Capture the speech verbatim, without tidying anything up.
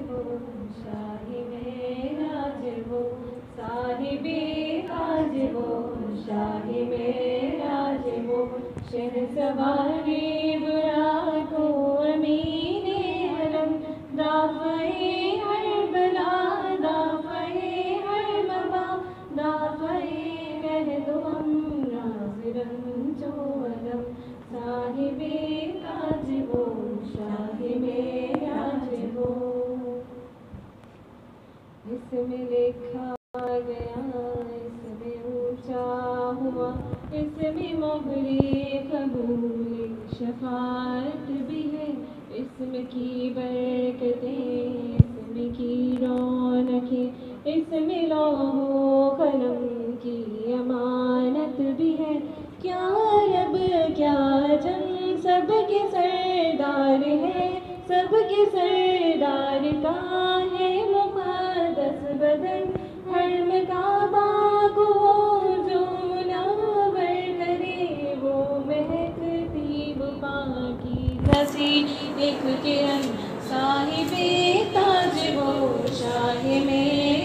वो शाही मेराज वो साहिबे ताज वो शाही मेराज वो शहसवारे बुराको अमीने हरम दाफ़े हर बला दाफ़े हर मबा दाफ़े कह दो हम नाज़िरन जो अलम साहिबे ताज वो शाही मेराज वो। इसमें लिखा गया इसमें ऊंचा हुआ इसमें मोहरे कबूल शफाअत भी है इसमें की बरकतें इसमें की रौनकें इसमें लौहो कलम की अमानत भी है। क्या रब क्या जम सबके सरदार है सबके सरदार का है मुक़द्दस बदन हरम काबा को जो मुनव्वर करे वो महकती वो पाकीज़ा सी एक किरण साहिबे ताज वो शाह में